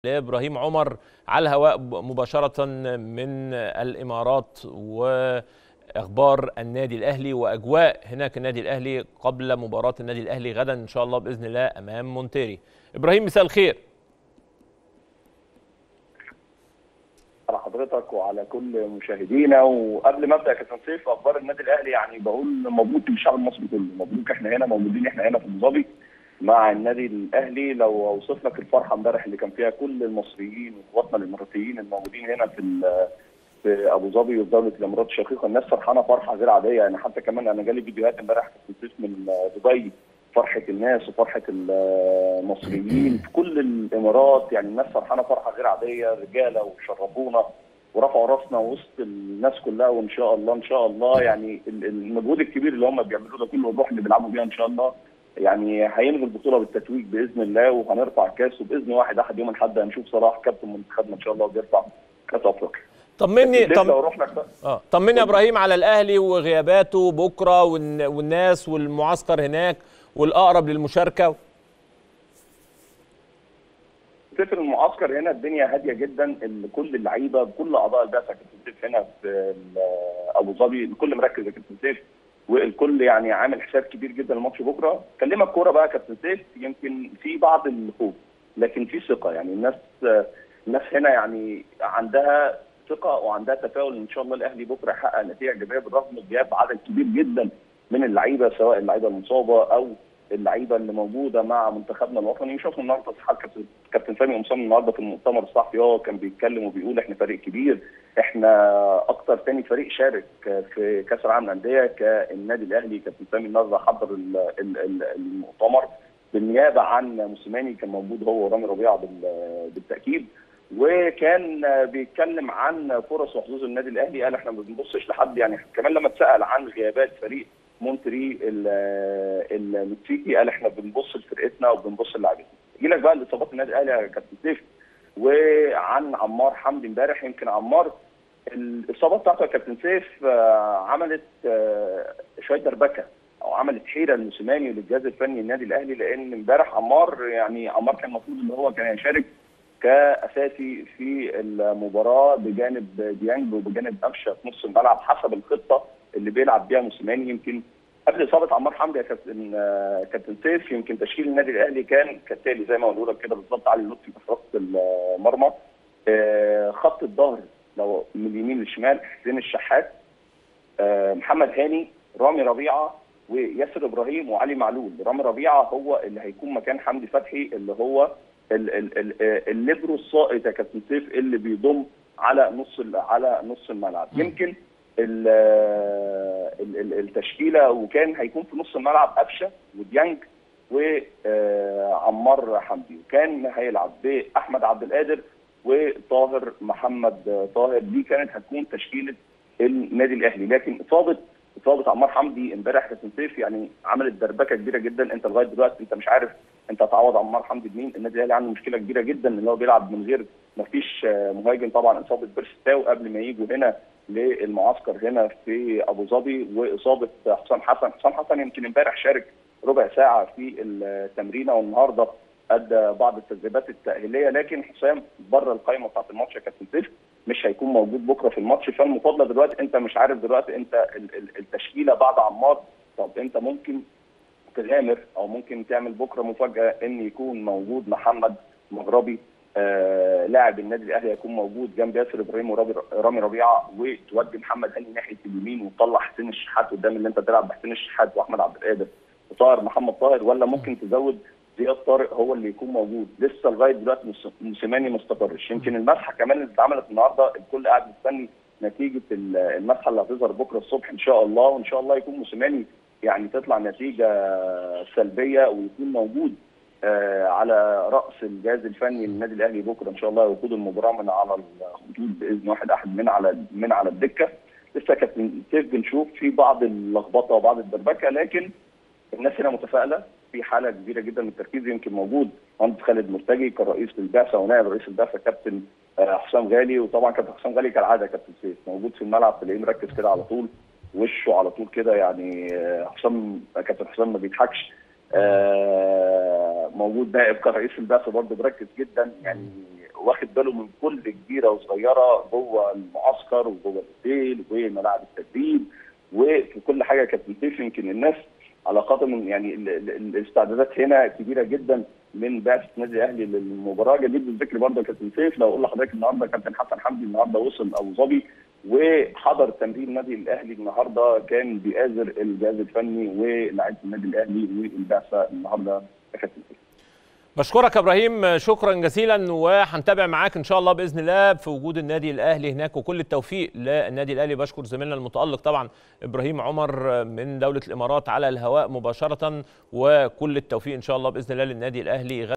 لإبراهيم عمر على الهواء مباشرة من الإمارات، وأخبار النادي الأهلي وأجواء هناك النادي الأهلي قبل مباراة النادي الأهلي غدا إن شاء الله بإذن الله أمام مونتيري. إبراهيم مساء الخير. على حضرتك وعلى كل مشاهدينا، وقبل ما ابدا كابتن سيف اخبار النادي الاهلي، يعني بقول مبروك للشعب المصري كله، مبروك. احنا هنا موجودين، احنا هنا في ابو ظبي مع النادي الاهلي. لو اوصف لك الفرحه امبارح اللي كان فيها كل المصريين واخواتنا الاماراتيين الموجودين هنا في ابو ظبي وفي دوله الامارات الشقيقه، الناس فرحانه فرحه غير عاديه. يعني حتى كمان انا جالي فيديوهات امبارح كابتن سيف من دبي، فرحه الناس وفرحه المصريين في كل الامارات. يعني الناس فرحانه فرحه غير عاديه، رجاله وشرفونا ورفعوا راسنا وسط الناس كلها. وان شاء الله ان شاء الله يعني المجهود الكبير اللي هم بيعملوه ده كله والروح اللي بيلعبوا بيها ان شاء الله يعني هينهي البطوله بالتتويج باذن الله، وهنرفع كاس. وباذن واحد احد يوم الاحد هنشوف صلاح كابتن منتخبنا ان شاء الله بيرفع كاس افريقيا. طمني يا ابراهيم على الاهلي وغياباته بكره والناس والمعسكر هناك والاقرب للمشاركه. في المعسكر هنا الدنيا هاديه جدا، كل اللعيبه بكل اعضاء البعثه كابتن سيف هنا في ابو ظبي، الكل مركز يا كابتن سيف، والكل يعني عامل حساب كبير جدا لماتش بكره. كلمك كوره بقى كابتن سيف، يمكن في بعض الخوف لكن في ثقه. يعني الناس هنا يعني عندها ثقه وعندها تفاؤل ان شاء الله الاهلي بكره يحقق نتيجه ايجابيه بالرغم من غياب عدد كبير جدا من اللعيبه، سواء اللعيبه المصابه او اللعيبه اللي موجوده مع منتخبنا الوطني. شفنا النهارده تصحيح كابتن سامي قمصان النهارده في المؤتمر الصحفي، كان بيتكلم وبيقول احنا فريق كبير، احنا اكتر ثاني فريق شارك في كاس العالم للانديه كالنادي الاهلي. كابتن سامي النهارده حضر المؤتمر بالنيابه عن موسيماني، كان موجود هو ورامي ربيعه بالتاكيد، وكان بيتكلم عن فرص وحظوظ النادي الاهلي. قال احنا ما بنبصش لحد، يعني كمان لما اتسال عن غيابات فريق مونتري المكسيكي قال احنا بنبص لفرقتنا وبنبص للاعبين. يجي لك بقى الاصابات النادي الاهلي يا كابتن سيف، وعن عمار حمدي امبارح. يمكن عمار الاصابه بتاعته يا كابتن سيف عملت شويه دربكه او عملت حيره لموسيماني وللجهاز الفني النادي الاهلي، لان امبارح عمار كان المفروض ان هو كان يشارك كاساسي في المباراه بجانب ديانج وبجانب قفشه في نص الملعب حسب الخطه اللي بيلعب بيها موسيماني. يمكن قبل اصابه عمار حمدي يا كابتن سيف، يمكن تشكيل النادي الاهلي كان كالتالي زي ما قلت لك كده بالظبط: علي لطفي في حراسه المرمى، خط الظهر لو من اليمين للشمال حسين الشحات، محمد هاني، رامي ربيعه وياسر ابراهيم وعلي معلول. رامي ربيعه هو اللي هيكون مكان حمدي فتحي، اللي هو الليبرو الساقط يا كابتن سيف اللي بيضم على نص الملعب. يمكن التشكيله وكان هيكون في نص الملعب قفشه وديانج وعمار حمدي، وكان هيلعب باحمد عبد القادر وطاهر محمد طاهر. دي كانت هتكون تشكيله النادي الاهلي، لكن اصابه عمار حمدي امبارح كابتن سيف يعني عملت دربكه كبيره جدا. انت لغايه دلوقتي انت مش عارف انت هتعوض عمار حمدي بمين. النادي الاهلي عنده مشكله كبيره جدا ان هو بيلعب من غير، ما فيش مهاجم. طبعا اصابه بيرستاو قبل ما يجوا هنا للمعسكر هنا في ابو ظبي، واصابه حسام حسن يمكن امبارح شارك ربع ساعه في التمرينه، والنهارده ادى بعض التدريبات التاهيليه، لكن حسام بره القائمه بتاعت الماتش يا كابتن سيف، مش هيكون موجود بكره في الماتش. فالمفاضله دلوقتي انت مش عارف دلوقتي انت التشكيله بعد عمار. طب انت ممكن تغامر او ممكن تعمل بكره مفاجاه ان يكون موجود محمد مغربي لاعب النادي الاهلي، هيكون موجود جنب ياسر ابراهيم ورامي ربيعه، وتودي محمد هاني ناحيه اليمين وتطلع حسين الشحات قدام، اللي انت تلعب بحسين الشحات واحمد عبد القادر وطاهر محمد طاهر، ولا ممكن تزود زياد طارق هو اللي يكون موجود. لسه لغايه دلوقتي موسيماني ما استقرش. يمكن المسحه كمان اللي اتعملت النهارده الكل قاعد مستني نتيجه المسحه اللي هتظهر بكره الصبح ان شاء الله، وان شاء الله يكون موسيماني يعني تطلع نتيجه سلبيه ويكون موجود على راس الجهاز الفني للنادي الاهلي بكره ان شاء الله، ويقود المباراه من على الخطوط باذن واحد احد من على الدكه. لسه كابتن سيف بنشوف في بعض اللخبطه وبعض الدربكه، لكن الناس هنا متفائله، في حاله كبيره جدا من التركيز. يمكن موجود مهندس خالد مرتجي كرئيس للبعثه ونائب رئيس البعثه كابتن حسام غالي، وطبعا كابتن حسام غالي كالعاده كابتن سيف موجود في الملعب، تلاقيه مركز كده على طول، وشه على طول كده. يعني كابتن حسام ما بيضحكش. موجود نائب كرئيس البعثه برضه مركز جدا، يعني واخد باله من كل كبيره وصغيره جوه المعسكر وجوه الاوتيل وملاعب التدريب وفي كل حاجه. كابتن سيف يمكن الناس على قدر من يعني الاستعدادات هنا كبيره جدا من بعثه النادي الاهلي للمباراه. جديد بالذكر برضه كابتن سيف لو اقول لحضرتك النهارده كابتن حسن حمدي النهارده وصل ابو ظبي وحضر تمرين النادي الاهلي النهارده، كان بيآزر الجهاز الفني ولاعيبه النادي الاهلي والبعثه النهارده يا كابتن سيف. بشكرك يا ابراهيم شكرا جزيلا، وهنتابع معاك ان شاء الله باذن الله في وجود النادي الاهلي هناك، وكل التوفيق للنادي الاهلي. بشكر زميلنا المتالق طبعا ابراهيم عمر من دوله الامارات على الهواء مباشره، وكل التوفيق ان شاء الله باذن الله للنادي الاهلي.